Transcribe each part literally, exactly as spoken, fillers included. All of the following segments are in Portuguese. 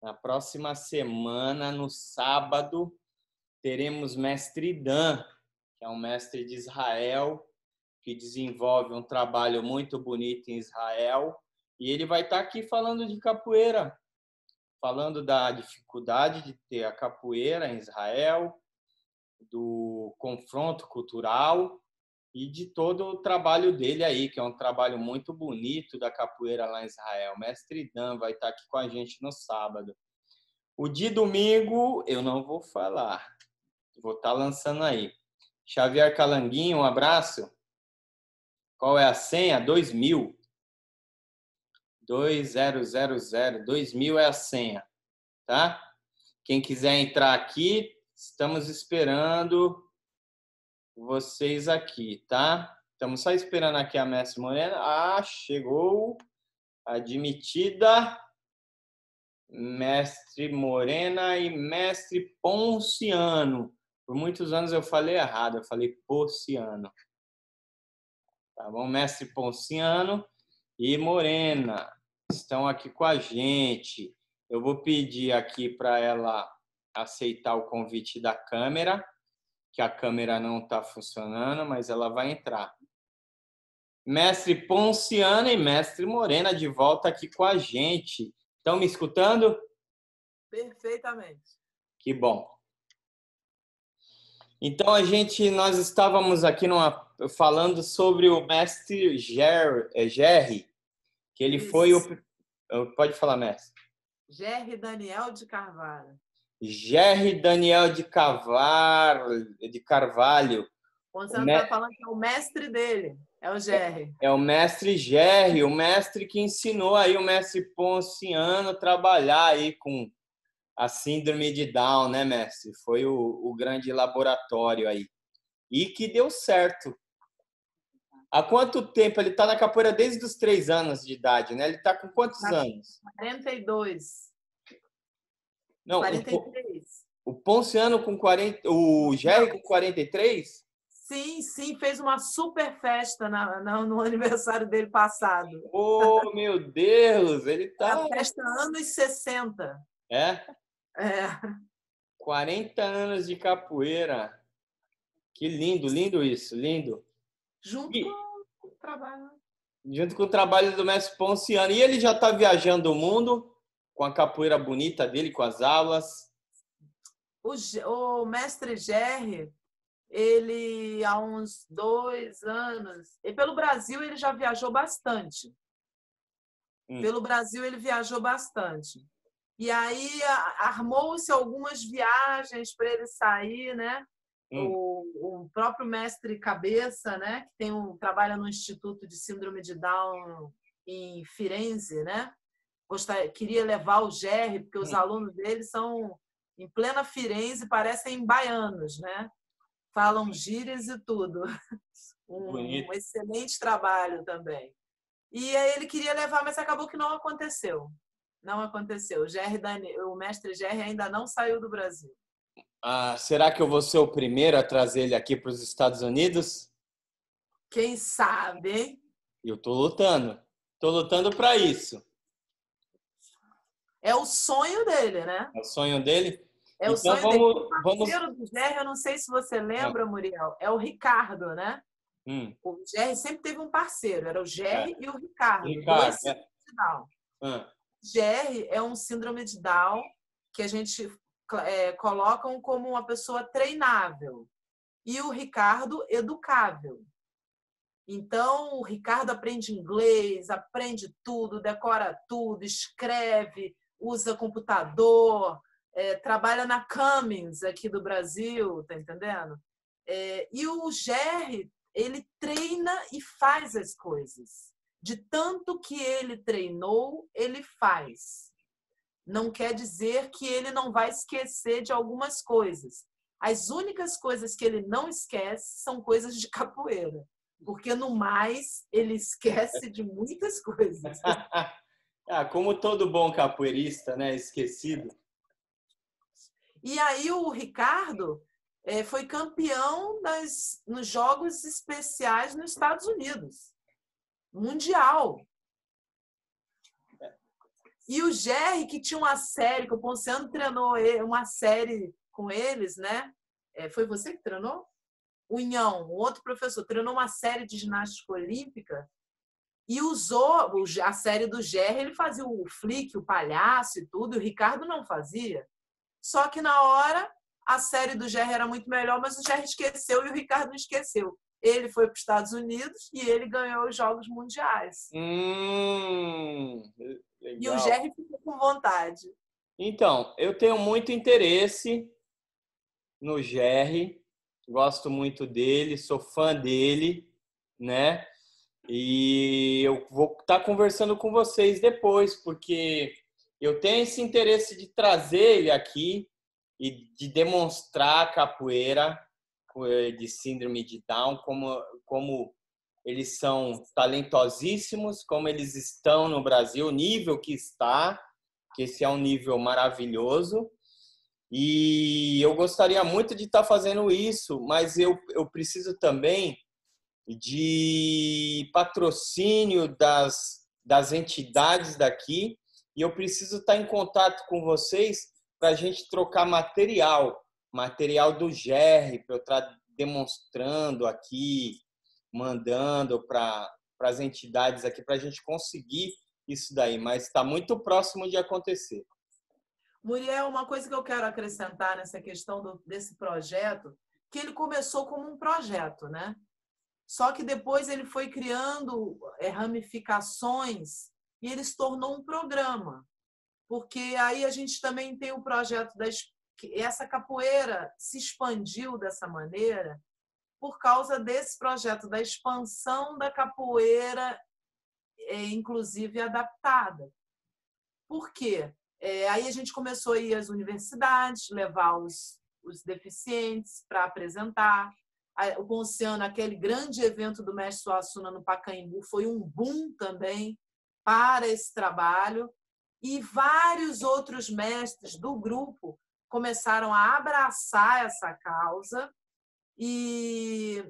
Na próxima semana, no sábado, teremos mestre Dan, que é um mestre de Israel, que desenvolve um trabalho muito bonito em Israel. E ele vai estar aqui falando de capoeira, falando da dificuldade de ter a capoeira em Israel, do confronto cultural e de todo o trabalho dele aí, que é um trabalho muito bonito da capoeira lá em Israel. Mestre Dan vai estar aqui com a gente no sábado. O de domingo eu não vou falar, vou estar lançando aí. Xavier Calanguinho, um abraço. Qual é a senha? dois mil. dois mil, dois mil é a senha, tá? Quem quiser entrar aqui, estamos esperando vocês aqui, tá? Estamos só esperando aqui a Mestre Morena. Ah, chegou. Admitida. Mestre Morena e Mestre Ponciano. Por muitos anos eu falei errado, eu falei Ponciano. Tá bom? Mestre Ponciano e Morena estão aqui com a gente. Eu vou pedir aqui para ela aceitar o convite da câmera, que a câmera não está funcionando, mas ela vai entrar. Mestre Ponciano e Mestre Morena de volta aqui com a gente. Estão me escutando? Perfeitamente. Que bom. Então, a gente, nós estávamos aqui numa, falando sobre o mestre Gerry, que ele Isso. foi o... Pode falar, mestre. Gerry Daniel de Carvalho. Gerry Daniel de Carvalho. De Carvalho. Você não está falando que é o mestre dele, é o Gerry. É, é o mestre Gerry, o mestre que ensinou aí o mestre Ponciano a trabalhar aí com a síndrome de Down, né, mestre? Foi o, o grande laboratório aí. E que deu certo. Há quanto tempo? Ele está na capoeira desde os três anos de idade, né? Ele está com quantos tá anos? quarenta e dois. Não, quarenta e três. O, o Ponciano com quarenta... O Gerry com quarenta e três? Sim, sim. Fez uma super festa na, na, no aniversário dele passado. Oh, meu Deus! Ele tá... É a festa anos sessenta. É? É. quarenta anos de capoeira. Que lindo, lindo isso, lindo. Junto e... com o trabalho. Junto com o trabalho do mestre Ponciano. E ele já está viajando o mundo com a capoeira bonita dele, com as aulas. O, o mestre Gerry, ele há uns dois anos... E pelo Brasil ele já viajou bastante. Hum. Pelo Brasil ele viajou bastante. E aí armou-se algumas viagens para ele sair, né? Hum. O, o próprio mestre Cabeça, né? Que tem um, trabalha no Instituto de Síndrome de Down em Firenze, né? Gostar, queria levar o Gerry, porque os hum. alunos dele são em plena Firenze, parecem baianos, né? Falam gírias e tudo. Um, um excelente trabalho também. E aí ele queria levar, mas acabou que não aconteceu. Não aconteceu. O, Gerry, o mestre Gerry ainda não saiu do Brasil. Ah, será que eu vou ser o primeiro a trazer ele aqui para os Estados Unidos? Quem sabe, hein? Eu tô lutando. Tô lutando para isso. É o sonho dele, né? É o sonho dele? É o então, sonho vamos, dele. O parceiro vamos... do Gerry, eu não sei se você lembra, ah. Muriel, é o Ricardo, né? Hum. O Gerry sempre teve um parceiro. Era o Gerry é. e o Ricardo. Ricardo dois é. de Down. Ah. Gerry é um síndrome de Down que a gente é, colocam como uma pessoa treinável. E o Ricardo, educável. Então, o Ricardo aprende inglês, aprende tudo, decora tudo, escreve, usa computador, é, trabalha na Cummins aqui do Brasil, tá entendendo? É, e o Gerry, ele treina e faz as coisas. De tanto que ele treinou, ele faz. Não quer dizer que ele não vai esquecer de algumas coisas. As únicas coisas que ele não esquece são coisas de capoeira. Porque, no mais, ele esquece de muitas coisas. Ah, como todo bom capoeirista, né? Esquecido. E aí o Ricardo é, foi campeão nas, nos Jogos Especiais nos Estados Unidos. Mundial. E o Gerry, que tinha uma série, que o Ponciano treinou uma série com eles, né? É, foi você que treinou? O Inhão, um outro professor, treinou uma série de ginástica olímpica e usou a série do Gerry, ele fazia o flick, o palhaço e tudo, e o Ricardo não fazia. Só que na hora, a série do Gerry era muito melhor, mas o Gerry esqueceu e o Ricardo não esqueceu. Ele foi para os Estados Unidos e ele ganhou os Jogos Mundiais. Hum, legal. E o Gerry ficou com vontade. Então, eu tenho muito interesse no Gerry, gosto muito dele, sou fã dele, né? E eu vou estar conversando com vocês depois, porque eu tenho esse interesse de trazer ele aqui e de demonstrar a capoeira de síndrome de Down, como, como eles são talentosíssimos, como eles estão no Brasil, o nível que está, que esse é um nível maravilhoso. E eu gostaria muito de estar fazendo isso, mas eu, eu preciso também de patrocínio das, das entidades daqui e eu preciso estar em contato com vocês para a gente trocar material, material do Gerry, para eu estar demonstrando aqui, mandando para as entidades aqui, para a gente conseguir isso daí, mas está muito próximo de acontecer. Muriel, uma coisa que eu quero acrescentar nessa questão do, desse projeto, que ele começou como um projeto, né? Só que depois ele foi criando ramificações e ele se tornou um programa. Porque aí a gente também tem o projeto da... Essa capoeira se expandiu dessa maneira por causa desse projeto da expansão da capoeira, inclusive adaptada. Por quê? É, aí a gente começou a ir às universidades, levar os, os deficientes para apresentar. O Ponciano, aquele grande evento do Mestre Suassuna no Pacaembu, foi um boom também para esse trabalho. E vários outros mestres do grupo começaram a abraçar essa causa. E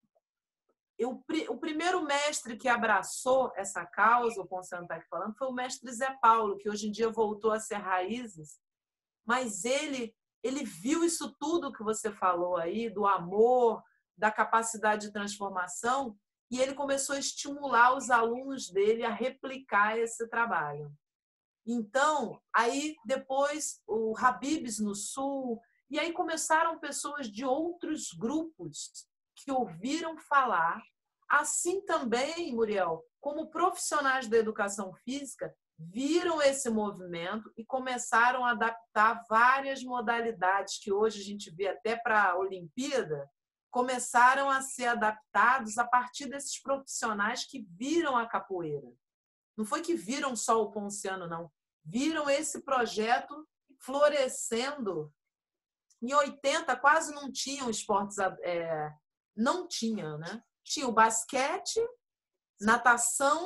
eu, o primeiro mestre que abraçou essa causa, o Ponciano está aqui falando, foi o mestre Zé Paulo, que hoje em dia voltou a ser Raízes. Mas ele, ele viu isso tudo que você falou aí, do amor, da capacidade de transformação, e ele começou a estimular os alunos dele a replicar esse trabalho. Então, aí depois o Habib's no Sul, e aí começaram pessoas de outros grupos que ouviram falar, assim também, Muriel, como profissionais da educação física, viram esse movimento e começaram a adaptar várias modalidades que hoje a gente vê até para a Olimpíada, começaram a ser adaptados a partir desses profissionais que viram a capoeira. Não foi que viram só o Ponciano, não. Viram esse projeto florescendo. Em oitenta, quase não tinham esportes... É, não tinha, né? Tinha o basquete, natação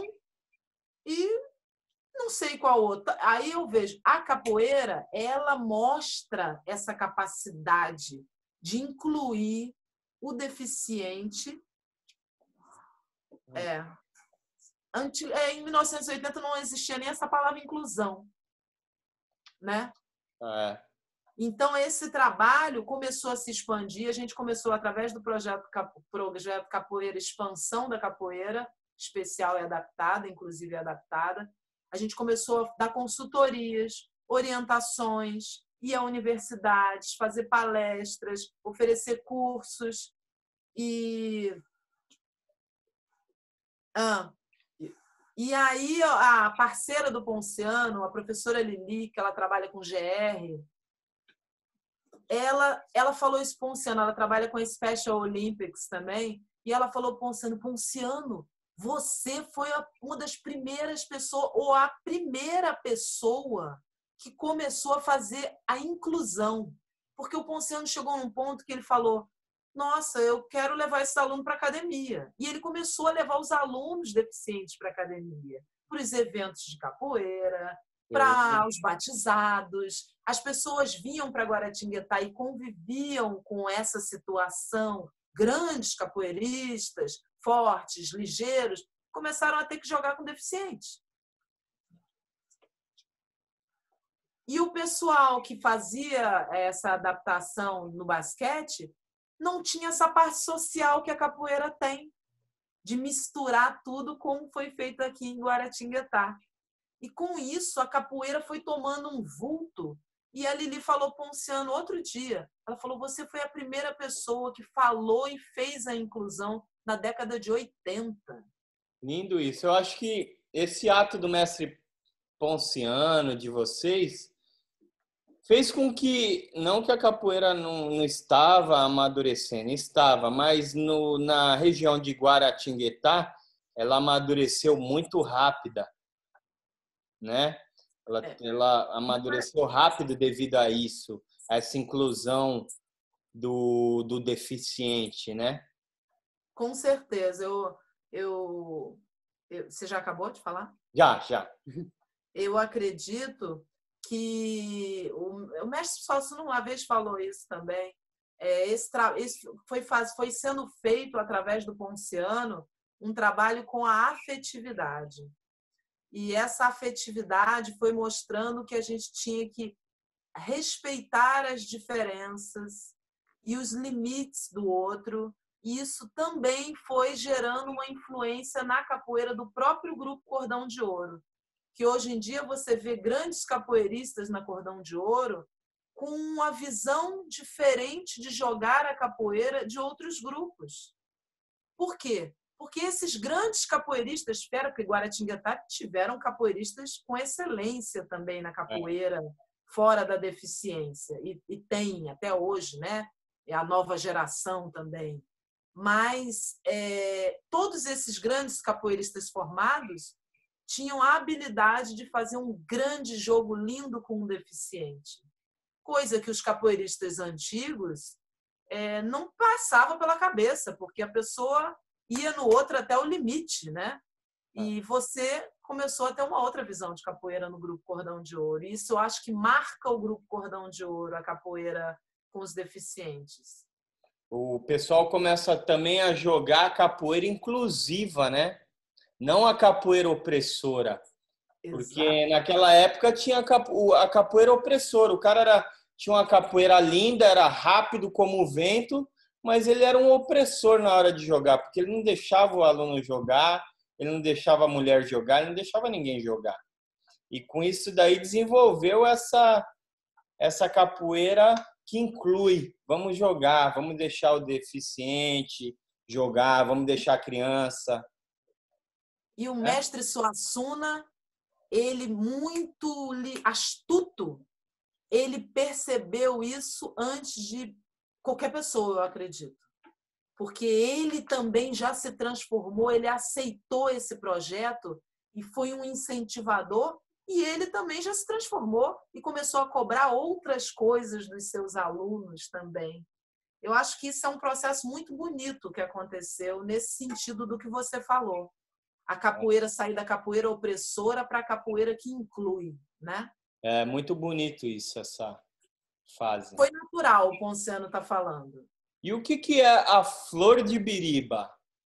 e não sei qual outra. Aí eu vejo, a capoeira, ela mostra essa capacidade de incluir o deficiente. É, antes, é, em mil novecentos e oitenta não existia nem essa palavra inclusão, né? É. Então, esse trabalho começou a se expandir. A gente começou através do projeto, projeto Capoeira, expansão da capoeira, especial e adaptada, inclusive adaptada. A gente começou a dar consultorias, orientações, ir a universidades, fazer palestras, oferecer cursos. E, ah, e aí, a parceira do Ponciano, a professora Lili, que ela trabalha com G R, Ela, ela falou isso, Ponciano, ela trabalha com a Special Olympics também, e ela falou, Ponciano, Ponciano, você foi uma das primeiras pessoas, ou a primeira pessoa que começou a fazer a inclusão. Porque o Ponciano chegou num ponto que ele falou, nossa, eu quero levar esse aluno para a academia. E ele começou a levar os alunos deficientes para a academia, para os eventos de capoeira, para os batizados. As pessoas vinham para Guaratinguetá e conviviam com essa situação. Grandes capoeiristas, fortes, ligeiros, começaram a ter que jogar com deficientes. E o pessoal que fazia essa adaptação no basquete não tinha essa parte social que a capoeira tem, de misturar tudo como foi feito aqui em Guaratinguetá. E com isso, a capoeira foi tomando um vulto. E a Lili falou Ponciano outro dia. Ela falou, você foi a primeira pessoa que falou e fez a inclusão na década de oitenta. Lindo isso. Eu acho que esse ato do mestre Ponciano, de vocês, fez com que, não que a capoeira não, não estava amadurecendo, estava, mas no, na região de Guaratinguetá, ela amadureceu muito rápida, né? Ela, É. ela amadureceu rápido devido a isso, a essa inclusão do, do deficiente, né? Com certeza. Eu, eu, eu, você já acabou de falar? Já, já. Eu acredito que o, o mestre Sócio uma vez falou isso também. É, esse, esse foi, faz, foi sendo feito através do Ponciano um trabalho com a afetividade. E essa afetividade foi mostrando que a gente tinha que respeitar as diferenças e os limites do outro. E isso também foi gerando uma influência na capoeira do próprio grupo Cordão de Ouro, que hoje em dia você vê grandes capoeiristas na Cordão de Ouro com uma visão diferente de jogar a capoeira de outros grupos. Por quê? Porque esses grandes capoeiristas, espero que Guaratinguetá tiveram capoeiristas com excelência também na capoeira, fora da deficiência, e, e tem até hoje, né? É a nova geração também. Mas é, todos esses grandes capoeiristas formados tinham a habilidade de fazer um grande jogo lindo com um deficiente. Coisa que os capoeiristas antigos é, não passava pela cabeça, porque a pessoa ia no outro até o limite, né? E você começou a ter uma outra visão de capoeira no Grupo Cordão de Ouro. E isso eu acho que marca o Grupo Cordão de Ouro, a capoeira com os deficientes. O pessoal começa também a jogar a capoeira inclusiva, né? Não a capoeira opressora. Porque Exato. naquela época tinha a capoeira opressora. O cara era, tinha uma capoeira linda, era rápido como o vento, mas ele era um opressor na hora de jogar, porque ele não deixava o aluno jogar, ele não deixava a mulher jogar, ele não deixava ninguém jogar. E com isso daí desenvolveu essa, essa capoeira que inclui, vamos jogar, vamos deixar o deficiente jogar, vamos deixar a criança. E o mestre Suassuna, ele muito astuto, ele percebeu isso antes de qualquer pessoa, eu acredito. Porque ele também já se transformou, ele aceitou esse projeto e foi um incentivador, e ele também já se transformou e começou a cobrar outras coisas dos seus alunos também. Eu acho que isso é um processo muito bonito que aconteceu nesse sentido do que você falou. A capoeira sair da capoeira opressora para a capoeira que inclui, né? É muito bonito isso, essa fase. Foi natural, o Ponciano está falando. E o que, que é a flor de biriba?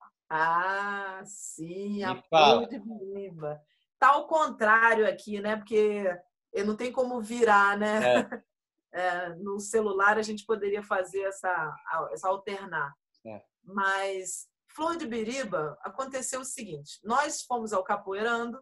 Ah, sim, a Me flor fala. de biriba. Tá ao contrário aqui, né? Porque não tem como virar, né? É. É, no celular a gente poderia fazer essa, essa alternar. É. Mas flor de biriba aconteceu o seguinte: nós fomos ao capoeirando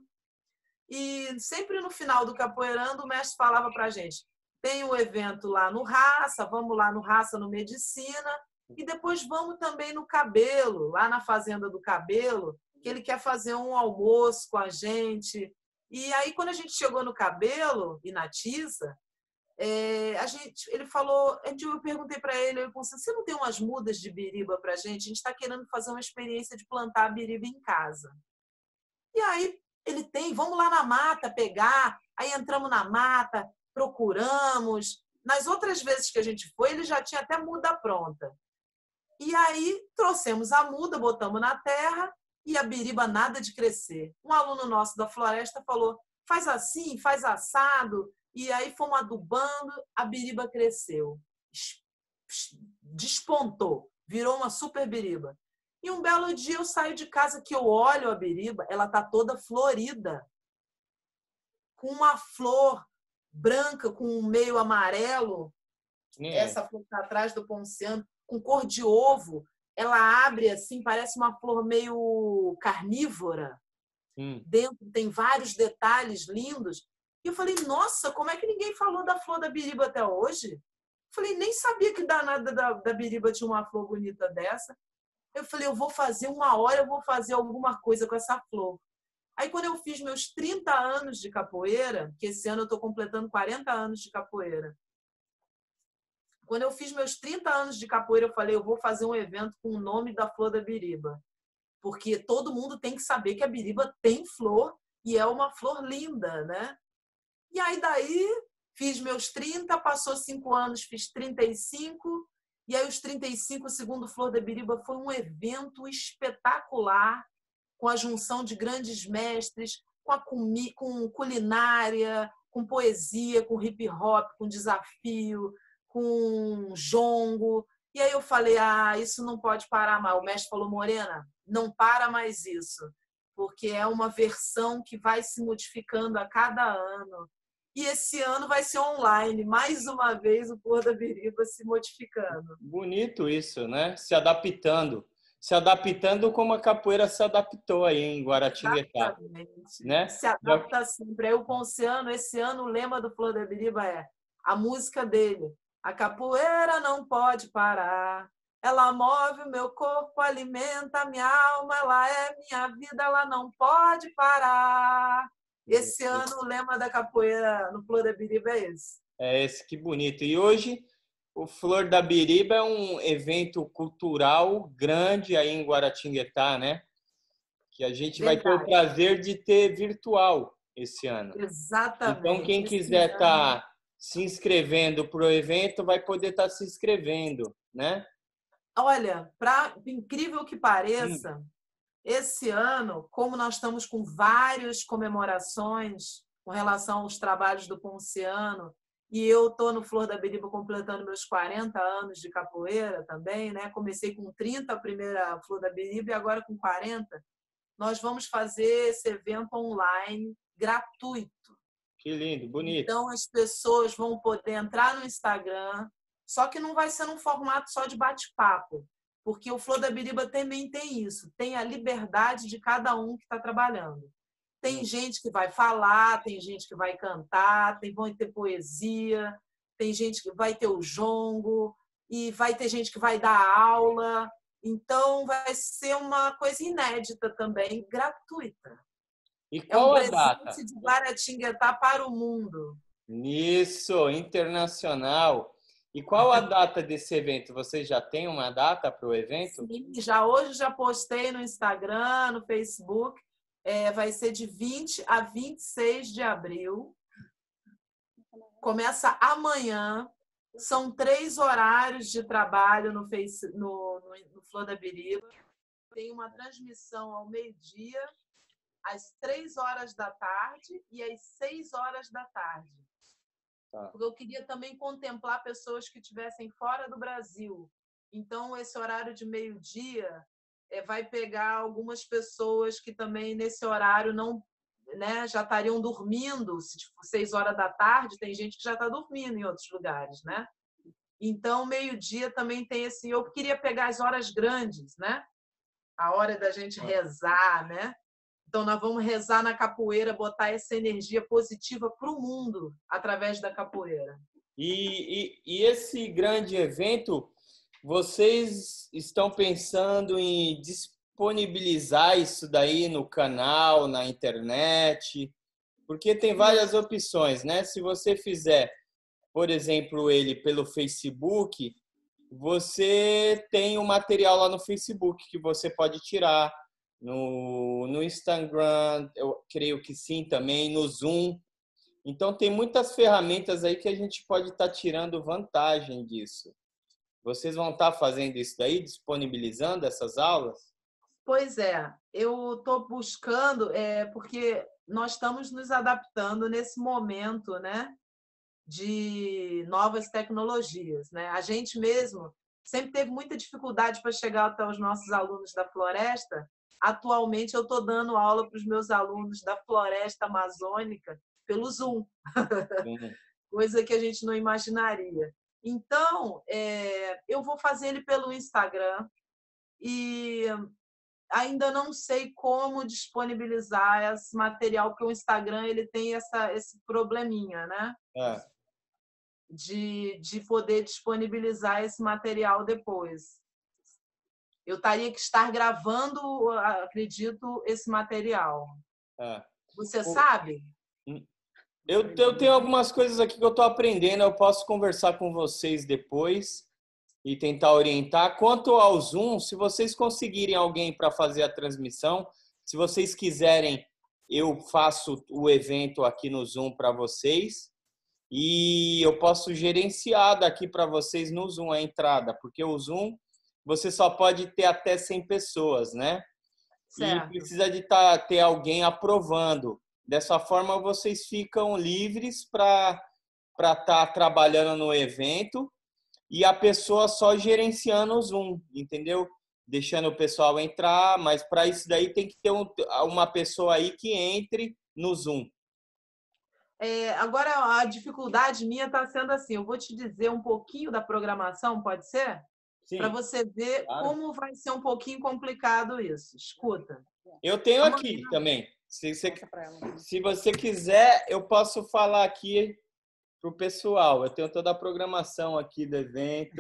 e sempre no final do capoeirando o mestre falava para a gente: tem um evento lá no Raça, vamos lá no Raça, no Medicina, e depois vamos também no Cabelo, lá na Fazenda do Cabelo, que ele quer fazer um almoço com a gente. E aí, quando a gente chegou no Cabelo e na Tisa, é, a gente, ele falou, eu perguntei para ele, eu pensei, você não tem umas mudas de biriba para a gente? A gente está querendo fazer uma experiência de plantar biriba em casa. E aí, ele tem, vamos lá na mata pegar. Aí entramos na mata, procuramos. Nas outras vezes que a gente foi, ele já tinha até muda pronta. E aí trouxemos a muda, botamos na terra e a biriba nada de crescer. Um aluno nosso da floresta falou, faz assim, faz assado. E aí fomos adubando, a biriba cresceu. Despontou, virou uma super biriba. E um belo dia eu saio de casa que eu olho a biriba, ela está toda florida, com uma flor branca com um meio amarelo, É. essa flor que está atrás do ponciano, com cor de ovo. Ela abre assim, parece uma flor meio carnívora. Hum. Dentro tem vários detalhes lindos. E eu falei, nossa, como é que ninguém falou da flor da biriba até hoje? Eu falei, nem sabia que danada da, da biriba tinha uma flor bonita dessa. Eu falei, eu vou fazer uma hora, eu vou fazer alguma coisa com essa flor. Aí, quando eu fiz meus trinta anos de capoeira, que esse ano eu estou completando quarenta anos de capoeira, quando eu fiz meus trinta anos de capoeira, eu falei, eu vou fazer um evento com o nome da flor da biriba. Porque todo mundo tem que saber que a biriba tem flor e é uma flor linda, né? E aí, daí, fiz meus trinta, passou cinco anos, fiz trinta e cinco. E aí, os trinta e cinco, segundo Flor da Biriba, foi um evento espetacular, com a junção de grandes mestres, com, a comi com culinária, com poesia, com hip hop, com desafio, com jongo. E aí eu falei, ah, isso não pode parar mais. O mestre falou, Morena, não para mais isso, porque é uma versão que vai se modificando a cada ano. E esse ano vai ser online, mais uma vez o Flor da Biriba se modificando. Bonito isso, né? Se adaptando. Se adaptando como a capoeira se adaptou aí em Guaratinguetá. Exatamente. Né? Se adapta sempre. Aí o Ponciano, esse ano, o lema do Flor da Biriba é a música dele. A capoeira não pode parar. Ela move o meu corpo, alimenta a minha alma. Ela é minha vida, ela não pode parar. Esse ano, o lema da capoeira no Flor da Biriba é esse. É esse, que bonito. E hoje, o Flor da Biriba é um evento cultural grande aí em Guaratinguetá, né? Que a gente Verdade. vai ter o prazer de ter virtual esse ano. Exatamente. Então, quem quiser estar tá se inscrevendo para o evento, vai poder estar tá se inscrevendo, né? Olha, para incrível que pareça, hum. esse ano, como nós estamos com várias comemorações com relação aos trabalhos do Ponciano, e eu estou no Flor da Biriba completando meus quarenta anos de capoeira também, né? Comecei com trinta a primeira Flor da Biriba e agora com quarenta. Nós vamos fazer esse evento online gratuito. Que lindo, bonito. Então, as pessoas vão poder entrar no Instagram, só que não vai ser num formato só de bate-papo, porque o Flor da Biriba também tem isso, tem a liberdade de cada um que está trabalhando. Tem gente que vai falar, tem gente que vai cantar, tem, vai ter poesia, tem gente que vai ter o jongo, e vai ter gente que vai dar aula. Então, vai ser uma coisa inédita também, gratuita. E qual é um a data? presente de Guaratinguetá para o mundo. Isso, internacional. E qual a data desse evento? Você já tem uma data para o evento? Sim, já hoje já postei no Instagram, no Facebook. É, vai ser de vinte a vinte e seis de abril. Começa amanhã. São três horários de trabalho no, Face, no, no, no Flor da Biriba. Tem uma transmissão ao meio-dia, às três horas da tarde e às seis horas da tarde. Tá. Porque eu queria também contemplar pessoas que estivessem fora do Brasil. Então, esse horário de meio-dia é, vai pegar algumas pessoas que também, nesse horário, não, né, já estariam dormindo. Se for seis horas da tarde, tem gente que já está dormindo em outros lugares, né? Então, meio-dia também tem esse... Eu queria pegar as horas grandes, né? A hora da gente rezar, né? Então, nós vamos rezar na capoeira, botar essa energia positiva para o mundo através da capoeira. E, e, e esse grande evento, vocês estão pensando em disponibilizar isso daí no canal, na internet? Porque tem várias opções, né? Se você fizer, por exemplo, ele pelo Facebook, você tem o um material lá no Facebook que você pode tirar. No, no Instagram, eu creio que sim também, no Zoom. Então, tem muitas ferramentas aí que a gente pode estar tá tirando vantagem disso. Vocês vão estar tá fazendo isso daí, disponibilizando essas aulas? Pois é, eu estou buscando, é, porque nós estamos nos adaptando nesse momento, né, de novas tecnologias, né? A gente mesmo sempre teve muita dificuldade para chegar até os nossos alunos da floresta. Atualmente, eu estou dando aula para os meus alunos da floresta amazônica pelo Zoom. Uhum. Coisa que a gente não imaginaria. Então, é, eu vou fazer ele pelo Instagram e ainda não sei como disponibilizar esse material, porque o Instagram ele tem essa, esse probleminha, né? É. De, de poder disponibilizar esse material depois. Eu teria que estar gravando, acredito, esse material. É. Você O- sabe? Eu, eu tenho algumas coisas aqui que eu estou aprendendo, eu posso conversar com vocês depois e tentar orientar. Quanto ao Zoom, se vocês conseguirem alguém para fazer a transmissão, se vocês quiserem, eu faço o evento aqui no Zoom para vocês e eu posso gerenciar daqui para vocês no Zoom a entrada, porque o Zoom você só pode ter até cem pessoas, né? E Certo. precisa de tá, ter alguém aprovando. Dessa forma, vocês ficam livres para para estar trabalhando no evento e a pessoa só gerenciando o Zoom, entendeu? Deixando o pessoal entrar, mas para isso daí tem que ter um, uma pessoa aí que entre no Zoom. É, agora, a dificuldade minha está sendo assim, eu vou te dizer um pouquinho da programação, pode ser? Para Sim, você ver claro. como vai ser um pouquinho complicado isso. Escuta. Eu tenho Amanhã, aqui também. Se você, se você quiser, eu posso falar aqui para o pessoal. Eu tenho toda a programação aqui do evento.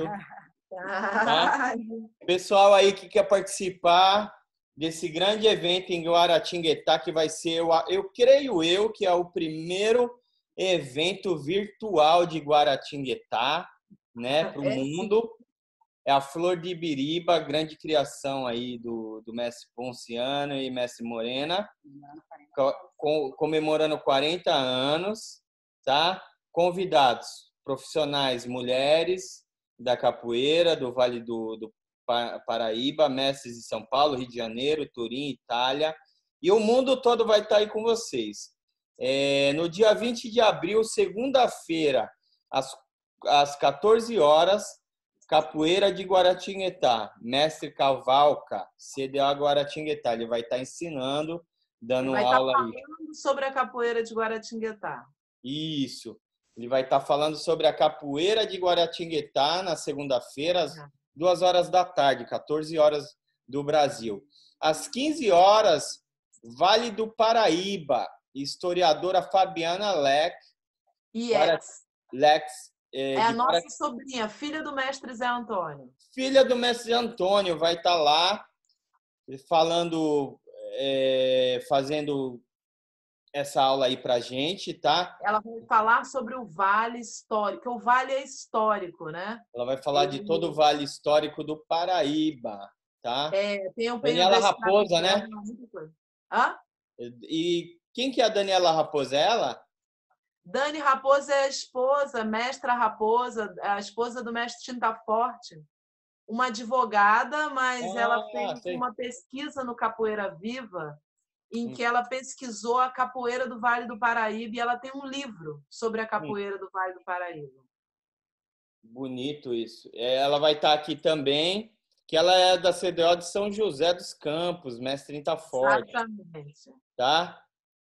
Tá? Pessoal aí que quer participar desse grande evento em Guaratinguetá, que vai ser, eu, eu creio eu, que é o primeiro evento virtual de Guaratinguetá, né, para o É, mundo. É a Flor de Ibiriba, grande criação aí do, do mestre Ponciano e mestre Morena, co- comemorando quarenta anos, tá? Convidados, profissionais, mulheres da capoeira, do Vale do, do Pa- Paraíba, mestres de São Paulo, Rio de Janeiro, Turim, Itália, e o mundo todo vai estar aí com vocês. É, no dia vinte de abril, segunda-feira, às, às quatorze horas, Capoeira de Guaratinguetá, mestre Cavalca, C D A Guaratinguetá. Ele vai estar ensinando, ele dando vai estar aula aí. falando sobre a capoeira de Guaratinguetá. Isso. Ele vai estar falando sobre a capoeira de Guaratinguetá na segunda-feira, às duas horas da tarde, quatorze horas do Brasil. Às quinze horas, Vale do Paraíba, historiadora Fabiana Leck, E Guara- ex. Lex, é, É a de Guara- nossa sobrinha, filha do mestre Zé Antônio. filha do mestre Antônio, vai estar lá falando, é, fazendo essa aula aí pra gente, tá? Ela vai falar sobre o Vale Histórico. O Vale é histórico, né? Ela vai falar de todo o Vale Histórico do Paraíba, tá? É, tem o período Daniela da Raposa, né? escravidão, muita coisa. Hã? E quem que é a Daniela Raposa? É ela? Dani Raposa é a esposa, mestra Raposa, a esposa do mestre Tinta Forte. Uma advogada, mas ela Ah, fez sei. uma pesquisa no Capoeira Viva, em Hum, que ela pesquisou a capoeira do Vale do Paraíba e ela tem um livro sobre a hum, capoeira do Vale do Paraíba. bonito isso. É, ela vai estar aqui também, que ela é da C D O de São José dos Campos, mestre Trinta Forte, Exatamente. tá?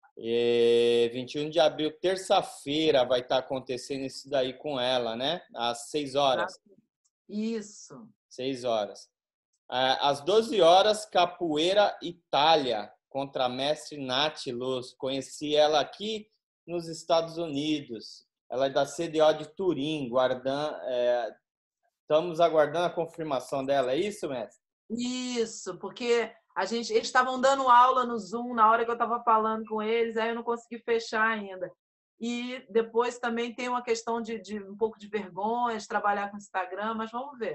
É, vinte e um de abril, terça-feira, vai estar acontecendo isso daí com ela, né? Às seis horas. Isso. Seis horas. Às doze horas, Capoeira Itália, contra a mestre Nath Luz. Conheci ela aqui nos Estados Unidos. Ela é da C D O de Turim. Guardam, é, estamos aguardando a confirmação dela. É isso, mestre? Isso, porque a gente, eles estavam dando aula no Zoom na hora que eu estava falando com eles, aí eu não consegui fechar ainda. E depois também tem uma questão de, de um pouco de vergonha de trabalhar com Instagram, mas vamos ver.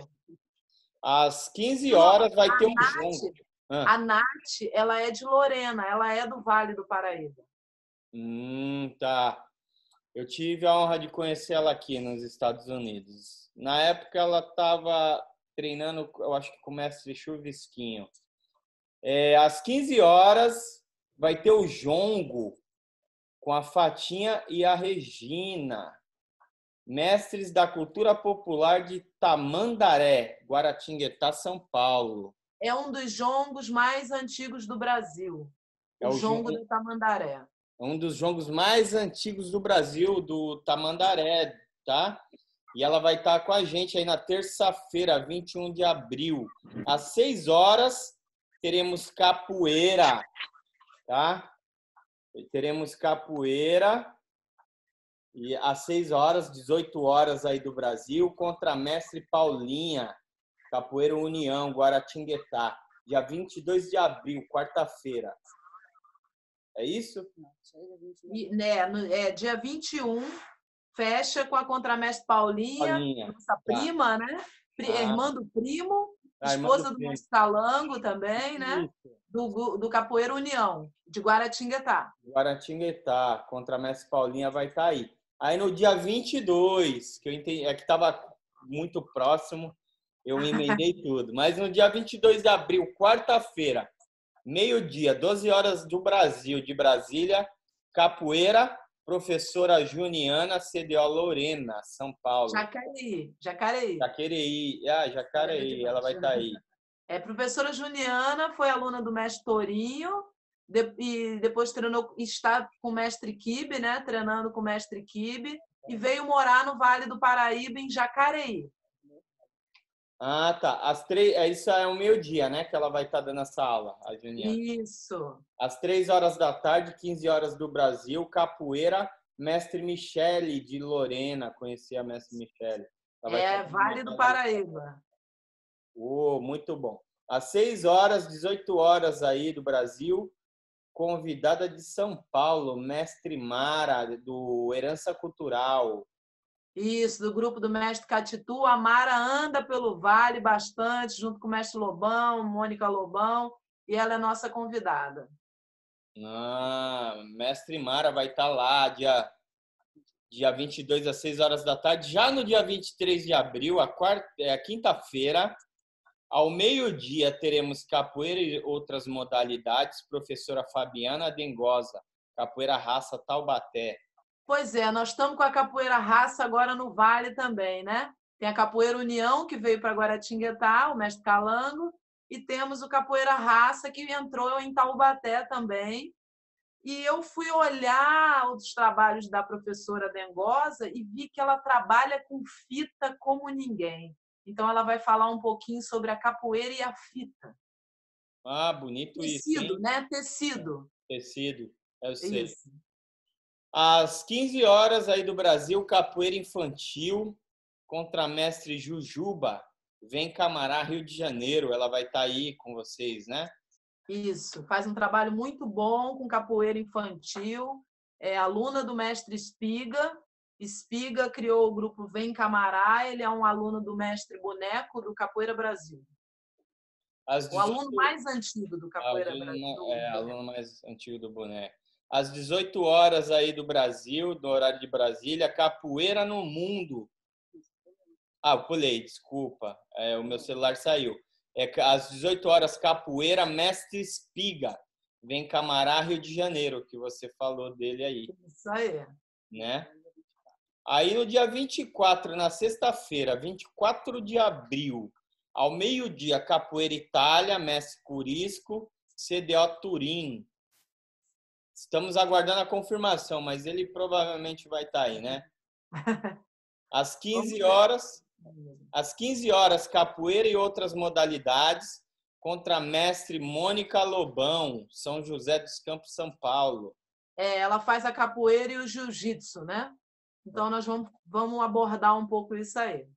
Às quinze horas vai ter um jongo. Ah. A Nath, ela é de Lorena, ela é do Vale do Paraíba. Hum, tá. Eu tive a honra de conhecer ela aqui nos Estados Unidos. Na época ela estava treinando, eu acho que com o mestre Chuvisquinho. É, às quinze horas vai ter o jongo com a Fatinha e a Regina, mestres da cultura popular de Tamandaré, Guaratinguetá, São Paulo. É um dos jongos mais antigos do Brasil, É o, o jongo jongo da Tamandaré. É um dos jogos mais antigos do Brasil, do Tamandaré, tá? E ela vai estar com a gente aí na terça-feira, vinte e um de abril. Às seis horas, teremos capoeira, tá? Teremos capoeira. E às seis horas, dezoito horas aí do Brasil, contra a mestre Paulinha, Capoeira União, Guaratinguetá. Dia vinte e dois de abril, quarta-feira. É isso? E, né, no, é, dia vinte e um, fecha com a contramestre Paulinha, Paulinha, nossa tá. prima, né? Pri- Ah. Irmã do primo, Ah, irmã do esposa do primo. mestre Calango também, né? Isso. Do, do Capoeira União, de Guaratinguetá. Guaratinguetá, contra a mestre Paulinha vai estar aí. Aí no dia vinte e dois, que eu entendi, é que estava muito próximo, eu emendei tudo. Mas no dia vinte e dois de abril, quarta-feira, meio-dia, doze horas do Brasil, de Brasília, capoeira, professora Juniana, C D O Lorena, São Paulo. Jacareí, Jacareí. Jacareí, ah, Jacareí, ela vai estar aí. É, professora Juniana foi aluna do mestre Torinho, de, e depois treinou, está com o mestre Kibe, né? Treinando com o mestre Kibe, e veio morar no Vale do Paraíba, em Jacareí. Ah, tá. Às três, é, isso é o meio-dia, né? Que ela vai estar dando essa aula, a Juniana. Isso. Às três horas da tarde, quinze horas do Brasil, capoeira, mestre Michele de Lorena. Conheci a mestre Michele. É, Vale do Paraíba. Oh, muito bom. Às seis horas, dezoito horas aí do Brasil, convidada de São Paulo, mestre Mara, do Herança Cultural. Isso, do grupo do mestre Catitu. A Mara anda pelo Vale bastante, junto com o mestre Lobão, Mônica Lobão, e ela é nossa convidada. Ah, mestre Mara vai estar lá dia, dia vinte e dois às seis horas da tarde. Já no dia vinte e três de abril, a, quarta, é, a quinta-feira, ao meio-dia, teremos capoeira e outras modalidades. Professora Fabiana Dengosa, capoeira raça Taubaté. Pois é, nós estamos com a capoeira raça agora no Vale também, né? Tem a capoeira União, que veio para Guaratinguetá, o mestre Calango, e temos o capoeira raça, que entrou em Taubaté também. E eu fui olhar os trabalhos da professora Dengosa e vi que ela trabalha com fita como ninguém. Então, ela vai falar um pouquinho sobre a capoeira e a fita. Ah, bonito isso, Tecido, hein? né? Tecido. Tecido, eu sei. Isso. Às quinze horas aí do Brasil, capoeira infantil contra a mestre Jujuba. Vem Camará, Rio de Janeiro. Ela vai estar aí com vocês, né? Isso. Faz um trabalho muito bom com capoeira infantil. É aluna do mestre Espiga. Espiga criou o grupo Vem Camará. Ele é um aluno do mestre Boneco, do Capoeira Brasil. Às dezoito... O aluno mais antigo do Capoeira aluno, Brasil. É, aluno mais antigo do Boneco. Às dezoito horas aí do Brasil, do horário de Brasília, capoeira no mundo. Ah, eu pulei, desculpa. É, o meu celular saiu. É, às dezoito horas, capoeira, mestre Espiga. Vem Camará, Rio de Janeiro, que você falou dele aí. Isso aí. Né? Aí no dia vinte e quatro, na sexta-feira, vinte e quatro de abril, ao meio-dia, capoeira Itália, mestre Curisco, C D O Turim. Estamos aguardando a confirmação, mas ele provavelmente vai estar aí, né? Às quinze horas, às quinze horas, capoeira e outras modalidades contra a mestre Mônica Lobão, São José dos Campos, São Paulo. É, ela faz a capoeira e o jiu-jitsu, né? Então nós vamos, vamos abordar um pouco isso aí.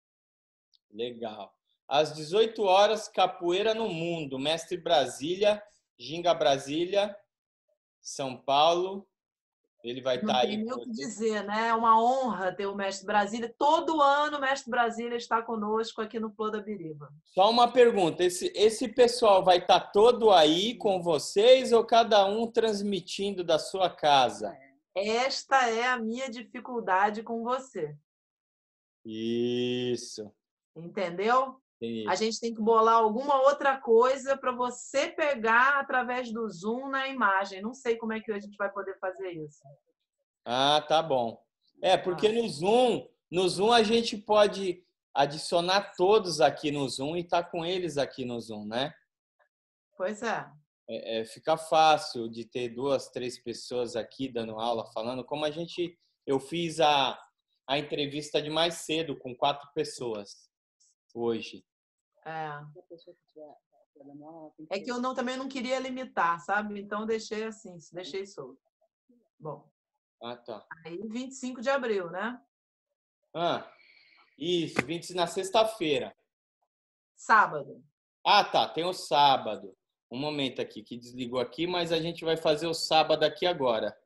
Legal. Às dezoito horas, capoeira no mundo, mestre Brasília, Ginga Brasília, São Paulo, ele vai estar aí. Não tem nem o que dizer, né? É uma honra ter o Mestre Brasília. Todo ano o Mestre Brasília está conosco aqui no Flor da Biriba. Só uma pergunta, esse, esse pessoal vai estar todo aí com vocês ou cada um transmitindo da sua casa? Esta é a minha dificuldade com você. Isso. Entendeu? Isso. A gente tem que bolar alguma outra coisa para você pegar através do Zoom na imagem. Não sei como é que a gente vai poder fazer isso. Ah, tá bom. É, porque ah. no Zoom, no Zoom a gente pode adicionar todos aqui no Zoom e estar tá com eles aqui no Zoom, né? Pois é. é, é, fica fácil de ter duas, três pessoas aqui dando aula, falando, como a gente, eu fiz a, a entrevista de mais cedo com quatro pessoas hoje. É. É que eu não, também não queria limitar, sabe? Então deixei assim, deixei solto. Bom. Ah, tá. Aí vinte e cinco de abril, né? Ah, isso, vinte na sexta-feira. Sábado. Ah, tá, tem o sábado. Um momento aqui, que desligou aqui, mas a gente vai fazer o sábado aqui agora.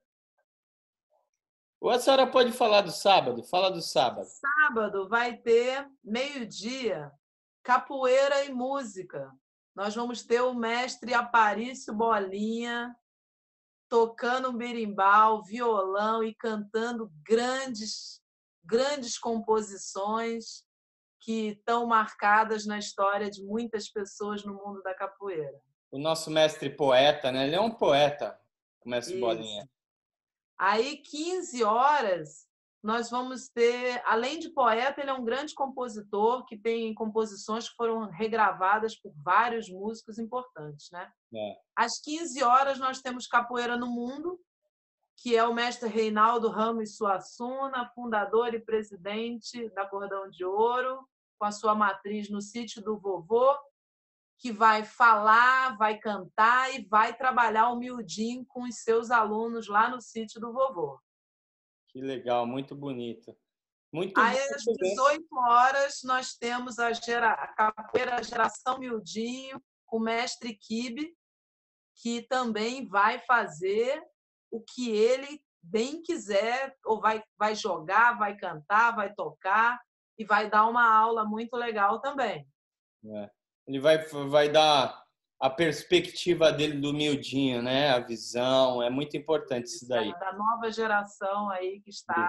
Ou a senhora pode falar do sábado? Fala do sábado. Sábado vai ter meio-dia, capoeira e música. Nós vamos ter o mestre Aparício Bolinha tocando um berimbau, violão e cantando grandes, grandes composições que estão marcadas na história de muitas pessoas no mundo da capoeira. O nosso mestre poeta, né? Ele é um poeta, o mestre Isso. Bolinha. Aí, quinze horas, nós vamos ter, além de poeta, ele é um grande compositor que tem composições que foram regravadas por vários músicos importantes, né? É. Às quinze horas, nós temos Capoeira no Mundo, que é o mestre Reinaldo Ramos Suassuna, fundador e presidente da Cordão de Ouro, com a sua matriz no Sítio do Vovô, que vai falar, vai cantar e vai trabalhar o miudinho com os seus alunos lá no Sítio do Vovô. Que legal, muito bonito. Muito Aí, bonito às dezoito horas, nós temos a, gera... a capoeira Geração Miudinho, com o mestre Kibe, que também vai fazer o que ele bem quiser, ou vai, vai jogar, vai cantar, vai tocar, e vai dar uma aula muito legal também. É. Ele vai, vai dar a perspectiva dele do miudinho, né? A visão, é muito importante isso daí. Da nova geração aí que está,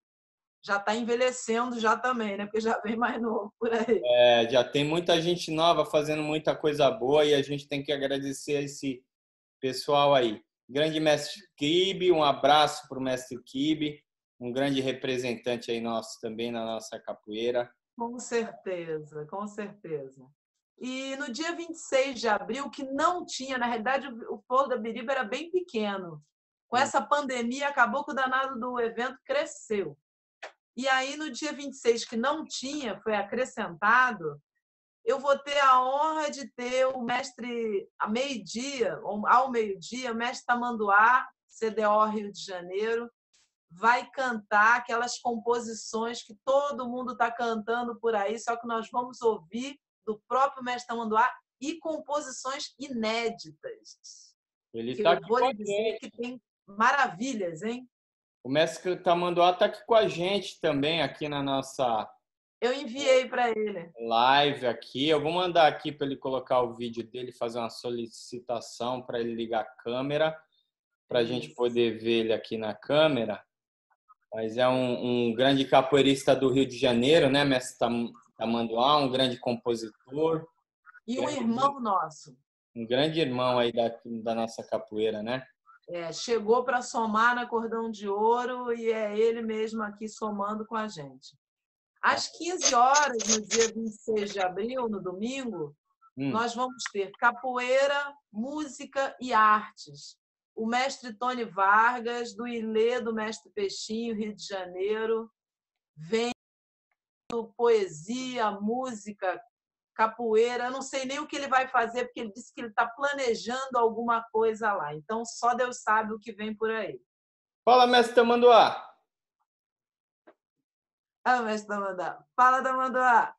já está envelhecendo já também, né? Porque já vem mais novo por aí. É, já tem muita gente nova fazendo muita coisa boa e a gente tem que agradecer a esse pessoal aí. Grande mestre Kibe, um abraço para o mestre Kibe, um grande representante aí nosso também na nossa capoeira. Com certeza, com certeza. E no dia vinte e seis de abril, que não tinha, na realidade, o Flor da Biriba era bem pequeno. Com essa pandemia, acabou que o danado do evento cresceu. E aí, no dia vinte e seis, que não tinha, foi acrescentado, eu vou ter a honra de ter o mestre, a meio-dia, ao meio-dia, o mestre Tamanduá, C D O Rio de Janeiro, vai cantar aquelas composições que todo mundo está cantando por aí, só que nós vamos ouvir do próprio mestre Tamanduá e composições inéditas. Ele que tá eu vou lhe dizer que tem maravilhas, hein? O mestre Tamanduá está aqui com a gente também, aqui na nossa Eu enviei para ele. live aqui. Eu vou mandar aqui para ele colocar o vídeo dele, fazer uma solicitação para ele ligar a câmera, para a gente poder ver ele aqui na câmera. Mas é um, um grande capoeirista do Rio de Janeiro, né, mestre Tamanduá, um grande compositor. E um irmão nosso. Um grande irmão aí da, da nossa capoeira, né? É, chegou para somar na Cordão de Ouro e é ele mesmo aqui somando com a gente. Às quinze horas, no dia vinte e seis de abril, no domingo, hum. nós vamos ter capoeira, música e artes. O mestre Tony Vargas, do Ilê do Mestre Peixinho, Rio de Janeiro, vem poesia, música, capoeira. Eu não sei nem o que ele vai fazer, porque ele disse que ele está planejando alguma coisa lá. Então, só Deus sabe o que vem por aí. Fala, mestre Tamanduá. Ah, mestre Tamanduá. Fala, Tamanduá.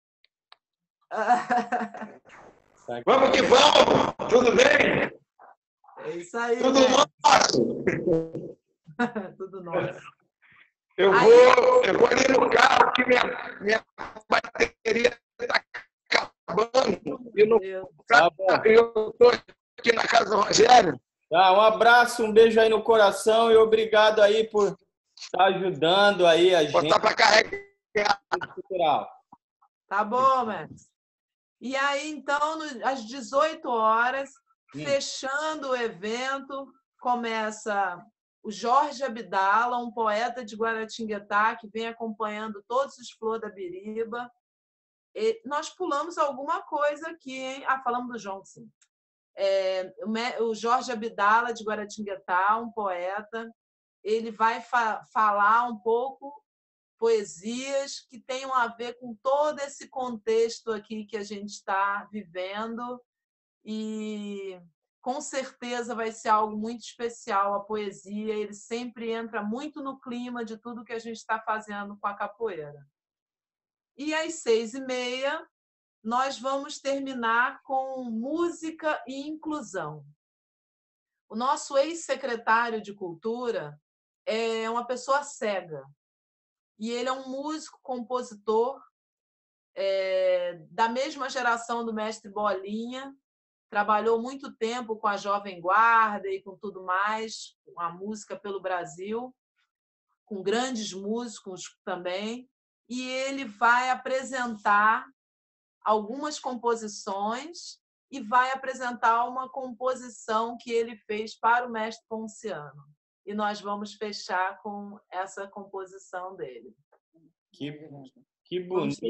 Vamos que vamos! Tudo bem? É isso aí. Tudo nosso! Tudo nosso. Eu aí... vou, eu vou ali no carro, que minha, minha bateria está acabando. E no carro, eu estou aqui na casa do Rogério. Tá, um abraço, um beijo aí no coração e obrigado aí por estar ajudando aí a gente. Botar para carregar. Tá bom, mestre. E aí, então, às dezoito horas, hum. fechando o evento, começa o Jorge Abdala, um poeta de Guaratinguetá, que vem acompanhando todos os Flor da Biriba. E nós pulamos alguma coisa aqui, hein? Ah, falamos do João, sim. É, o Jorge Abdala, de Guaratinguetá, um poeta, ele vai fa falar um pouco poesias que tenham a ver com todo esse contexto aqui que a gente está vivendo, e com certeza vai ser algo muito especial a poesia. Ele sempre entra muito no clima de tudo que a gente está fazendo com a capoeira. E às seis e meia nós vamos terminar com música e inclusão. O nosso ex-secretário de Cultura é uma pessoa cega, e ele é um músico, compositor, é, da mesma geração do mestre Bolinha, trabalhou muito tempo com a Jovem Guarda e com tudo mais, com a música pelo Brasil, com grandes músicos também, e ele vai apresentar algumas composições e vai apresentar uma composição que ele fez para o mestre Ponciano. E nós vamos fechar com essa composição dele. Que, que bonito.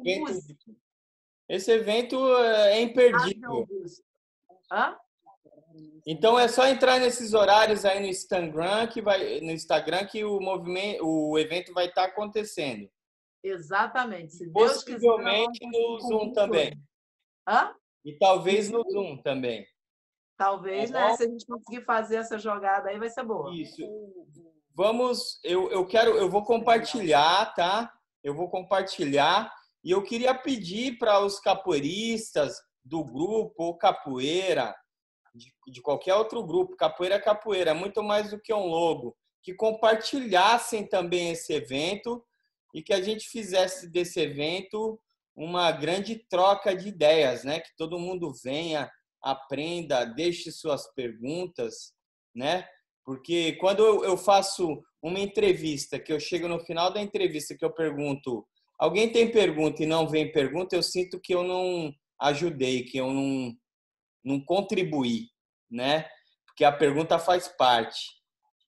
Esse evento é imperdível. Hã? Então é só entrar nesses horários aí no Instagram que vai no Instagram que o movimento, o evento vai estar acontecendo. Exatamente. Se Deus Possivelmente quiser, no Zoom também. Hã? E talvez no Zoom também. Talvez, tá, né? Se a gente conseguir fazer essa jogada aí, vai ser boa. Isso. Vamos, eu, eu quero, eu vou compartilhar, tá? Eu vou compartilhar e eu queria pedir para os capoeiristas do grupo ou capoeira, de, de qualquer outro grupo, capoeira é capoeira, é muito mais do que um logo, que compartilhassem também esse evento e que a gente fizesse desse evento uma grande troca de ideias, né? Que todo mundo venha, aprenda, deixe suas perguntas, né? Porque quando eu faço uma entrevista, que eu chego no final da entrevista, que eu pergunto, alguém tem pergunta e não vem pergunta, eu sinto que eu não ajudei, que eu não, não contribuí, né? Porque a pergunta faz parte.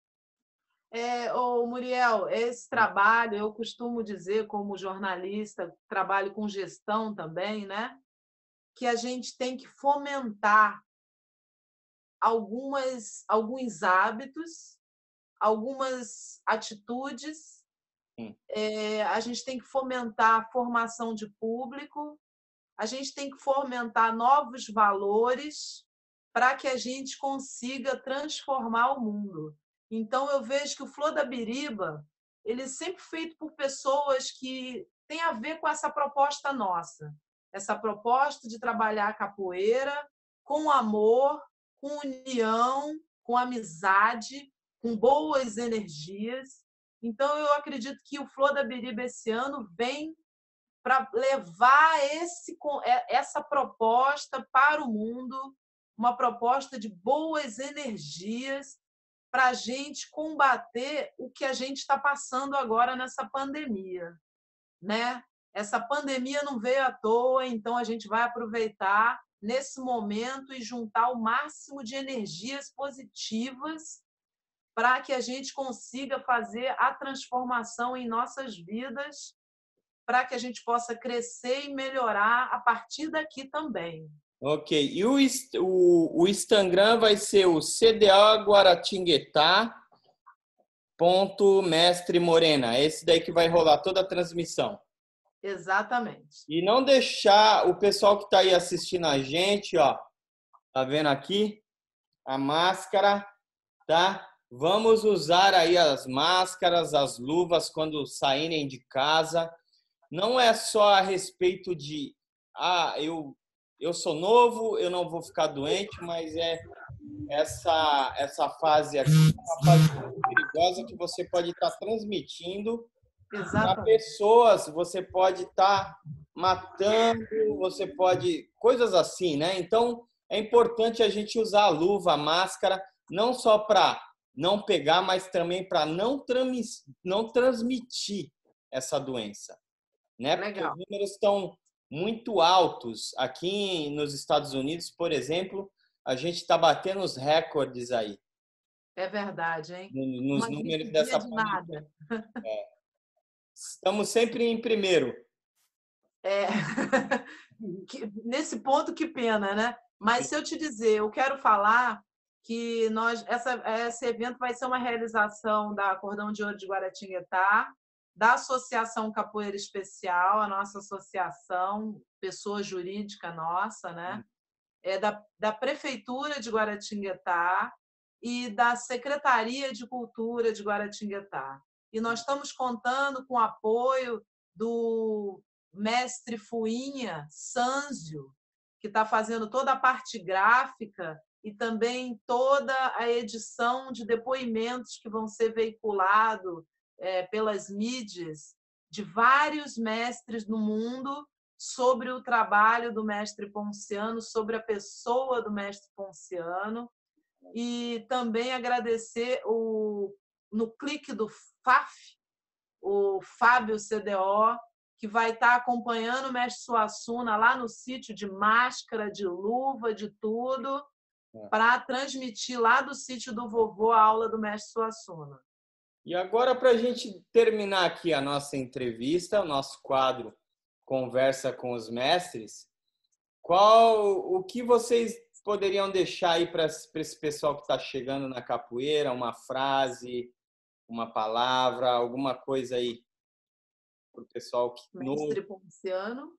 É, ô, Muriel, esse trabalho, eu costumo dizer, como jornalista, trabalho com gestão também, né? Que a gente tem que fomentar algumas, alguns hábitos, algumas atitudes. É, a gente tem que fomentar a formação de público, a gente tem que fomentar novos valores para que a gente consiga transformar o mundo. Então, eu vejo que o Flor da Biriba ele é sempre feito por pessoas que têm a ver com essa proposta nossa, essa proposta de trabalhar a capoeira com amor, com união, com amizade, com boas energias. Então, eu acredito que o Flor da Biriba esse ano vem para levar esse, essa proposta para o mundo, uma proposta de boas energias para a gente combater o que a gente está passando agora nessa pandemia, né? Essa pandemia não veio à toa, então a gente vai aproveitar nesse momento e juntar o máximo de energias positivas para que a gente consiga fazer a transformação em nossas vidas, para que a gente possa crescer e melhorar a partir daqui também. Ok. E o, o, o Instagram vai ser o C D A Guaratinguetá ponto mestre Morena. Esse daí que vai rolar toda a transmissão. Exatamente. E não deixar o pessoal que está aí assistindo a gente, ó, tá vendo aqui? A máscara, tá? Vamos usar aí as máscaras, as luvas quando saírem de casa. Não é só a respeito de, ah, eu, eu sou novo, eu não vou ficar doente, mas é essa, essa fase aqui, uma fase muito perigosa que você pode estar transmitindo para pessoas, você pode estar matando, você pode, coisas assim, né? Então, é importante a gente usar a luva, a máscara, não só para não pegar, mas também para não, trans, não transmitir essa doença. Né? Porque os números estão muito altos. Aqui nos Estados Unidos, por exemplo, a gente está batendo os recordes aí. É verdade, hein? Nos Uma números dessa de nada. É. Estamos sempre em primeiro. É. Nesse ponto, que pena, né? Mas se eu te dizer, eu quero falar que nós, essa, esse evento vai ser uma realização da Cordão de Ouro de Guaratinguetá, da Associação Capoeira Especial, a nossa associação, pessoa jurídica nossa, né? É da, da Prefeitura de Guaratinguetá e da Secretaria de Cultura de Guaratinguetá. E nós estamos contando com o apoio do mestre Fuinha Sanzio, que está fazendo toda a parte gráfica e também toda a edição de depoimentos que vão ser veiculados é, pelas mídias de vários mestres no mundo sobre o trabalho do mestre Ponciano, sobre a pessoa do mestre Ponciano. E também agradecer o, no clique do F A F, o Fábio C D O, que vai estar acompanhando o mestre Suassuna lá no sítio de máscara, de luva, de tudo, é. para transmitir lá do sítio do vovô a aula do mestre Suassuna. E agora, para a gente terminar aqui a nossa entrevista, o nosso quadro Conversa com os Mestres, qual o que vocês poderiam deixar aí para esse pessoal que está chegando na capoeira, uma frase, uma palavra, alguma coisa aí para o pessoal que... Mestre Ponciano.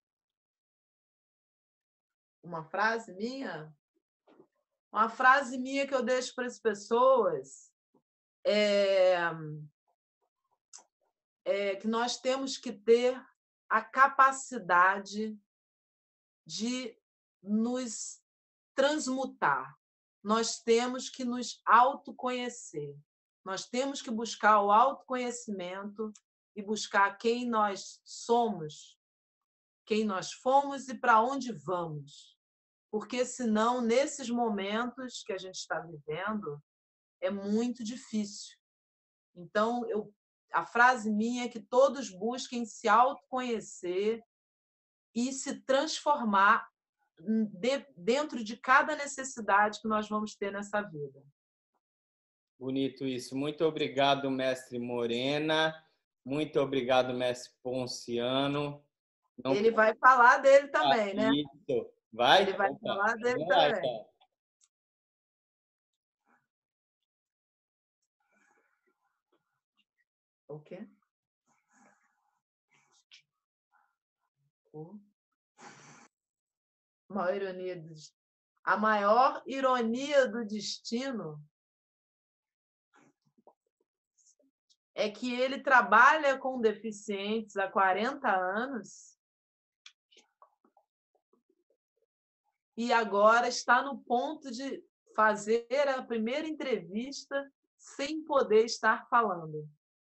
Uma frase minha? Uma frase minha que eu deixo para as pessoas é, é que nós temos que ter a capacidade de nos transmutar. Nós temos que nos autoconhecer. Nós temos que buscar o autoconhecimento e buscar quem nós somos, quem nós fomos e para onde vamos. Porque, senão, nesses momentos que a gente está vivendo, é muito difícil. Então, eu, a frase minha é que todos busquem se autoconhecer e se transformar de, dentro de cada necessidade que nós vamos ter nessa vida. Bonito isso. Muito obrigado, mestre Morena. Muito obrigado, mestre Ponciano. Não... Ele vai falar dele também, ah, né? Isso. Vai? Ele vai Opa. falar dele Vamos lá, também. então. O quê? Uma ironia do... A maior ironia do destino é que ele trabalha com deficientes há quarenta anos e agora está no ponto de fazer a primeira entrevista sem poder estar falando.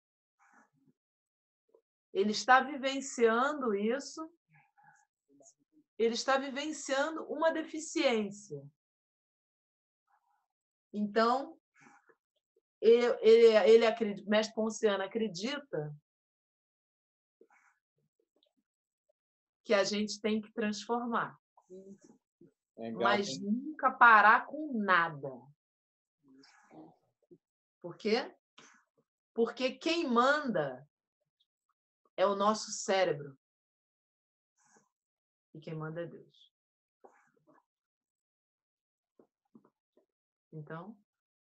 Ele está vivenciando isso, ele está vivenciando uma deficiência. Então, ele, ele, ele acredita, o mestre Ponciano acredita que a gente tem que transformar. Legal, mas hein? Nunca parar com nada. Por quê? Porque quem manda é o nosso cérebro. E quem manda é Deus. Então,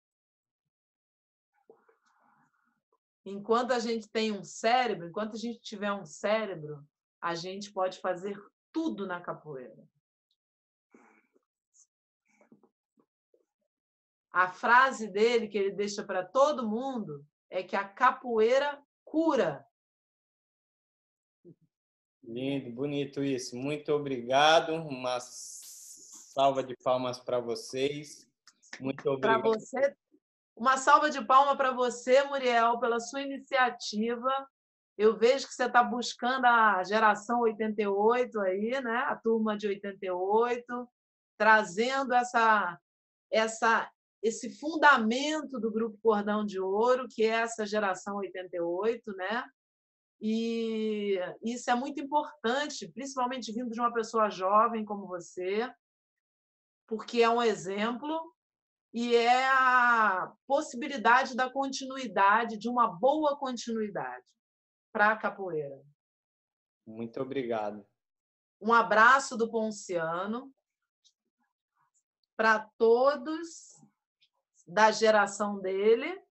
enquanto a gente tem um cérebro, enquanto a gente tiver um cérebro, a gente pode fazer tudo na capoeira. A frase dele, que ele deixa para todo mundo, é que a capoeira cura. Lindo, bonito isso. Muito obrigado. Uma salva de palmas para vocês. Muito obrigado. Para você, uma salva de palmas para você, Muriel, pela sua iniciativa. Eu vejo que você está buscando a geração oitenta e oito aí, né? A turma de oitenta e oito, trazendo essa, essa, esse fundamento do Grupo Cordão de Ouro, que é essa geração oitenta e oito, né? E isso é muito importante, principalmente vindo de uma pessoa jovem como você, porque é um exemplo e é a possibilidade da continuidade, de uma boa continuidade para a capoeira. Muito obrigado. Um abraço do Ponciano. para todos da geração dele,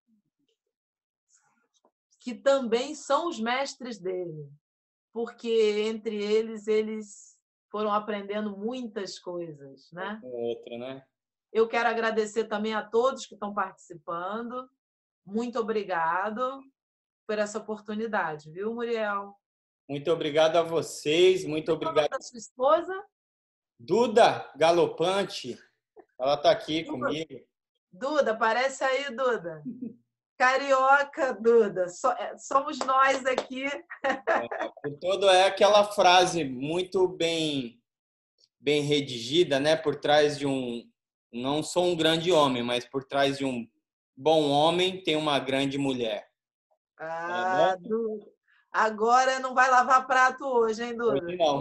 que também são os mestres dele, porque entre eles eles foram aprendendo muitas coisas, né? Outra, né? Eu quero agradecer também a todos que estão participando. Muito obrigado por essa oportunidade, viu, Muriel? Muito obrigado a vocês, muito obrigado. A sua esposa? Duda Galopante, ela está aqui Duda. comigo. Duda, aparece aí, Duda. Carioca, Duda. Somos nós aqui. É, por todo é aquela frase muito bem, bem redigida, né? Por trás de um... Não sou um grande homem, mas por trás de um bom homem tem uma grande mulher. Ah, é, Duda. Agora não vai lavar prato hoje, hein, Duda? Hoje não.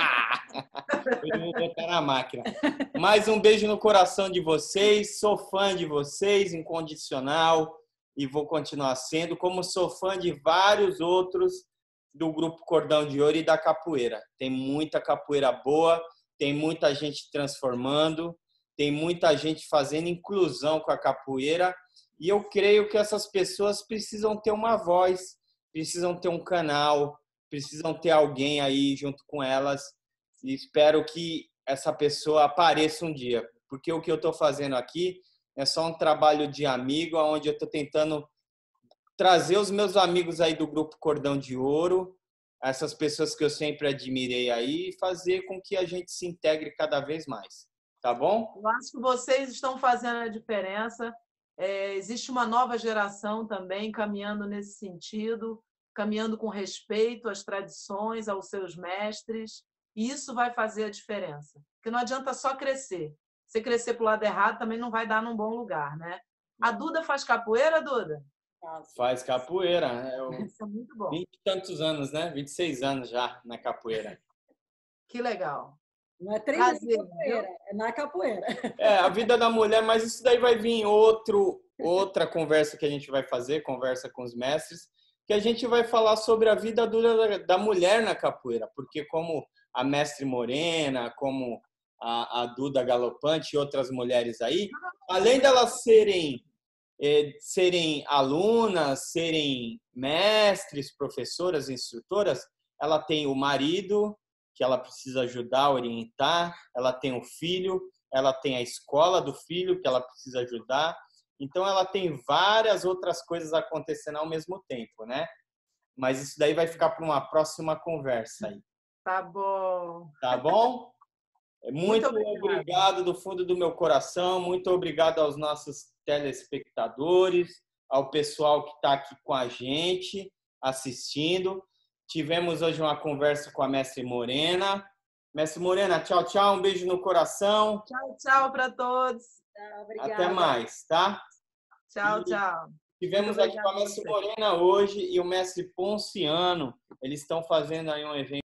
Hoje eu vou botar na máquina. Mais um beijo no coração de vocês. Sou fã de vocês, incondicional. E vou continuar sendo, como sou fã de vários outros do Grupo Cordão de Ouro e da capoeira. Tem muita capoeira boa, tem muita gente transformando, tem muita gente fazendo inclusão com a capoeira. E eu creio que essas pessoas precisam ter uma voz, precisam ter um canal, precisam ter alguém aí junto com elas. E espero que essa pessoa apareça um dia, porque o que eu estou fazendo aqui é só um trabalho de amigo, onde eu estou tentando trazer os meus amigos aí do Grupo Cordão de Ouro, essas pessoas que eu sempre admirei aí, e fazer com que a gente se integre cada vez mais. Tá bom? Eu acho que vocês estão fazendo a diferença. É, existe uma nova geração também caminhando nesse sentido, caminhando com respeito às tradições, aos seus mestres, e isso vai fazer a diferença. Porque não adianta só crescer. Se crescer para o lado errado, também não vai dar num bom lugar, né? A Duda faz capoeira, Duda? Faz capoeira. Eu... Isso é muito bom. vinte e tantos anos, né? vinte e seis anos já na capoeira. Que legal. Não é treinar capoeira, é na capoeira. É, a vida da mulher, mas isso daí vai vir outro, outra conversa que a gente vai fazer, conversa com os mestres, que a gente vai falar sobre a vida da mulher na capoeira, porque como a mestre Morena, como a, a Duda Galopante e outras mulheres aí, além delas serem, eh, serem alunas, serem mestres, professoras, instrutoras, ela tem o marido, que ela precisa ajudar, orientar, ela tem o filho, ela tem a escola do filho, que ela precisa ajudar. Então, ela tem várias outras coisas acontecendo ao mesmo tempo, né? Mas isso daí vai ficar para uma próxima conversa aí. Tá bom. Tá bom? Muito, muito obrigado do fundo do meu coração, muito obrigado aos nossos telespectadores, ao pessoal que está aqui com a gente, assistindo. Tivemos hoje uma conversa com a Mestre Morena. Mestre Morena, tchau, tchau, um beijo no coração. Tchau, tchau para todos. Tchau, obrigada. Até mais, tá? Tchau, e tchau. Tivemos aqui com a Mestre Morena hoje e o Mestre Ponciano. Eles estão fazendo aí um evento